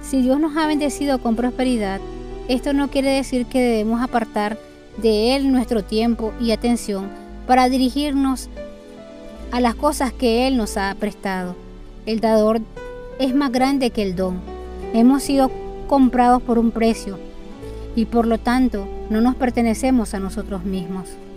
Si Dios nos ha bendecido con prosperidad, esto no quiere decir que debemos apartar de Él nuestro tiempo y atención para dirigirnos a las cosas que Él nos ha prestado. El dador es más grande que el don. Hemos sido comprados por un precio y por lo tanto no nos pertenecemos a nosotros mismos.